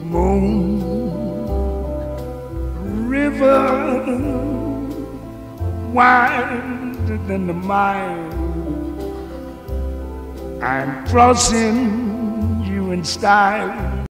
Moon River wider than the mile. I'm crossing you in style.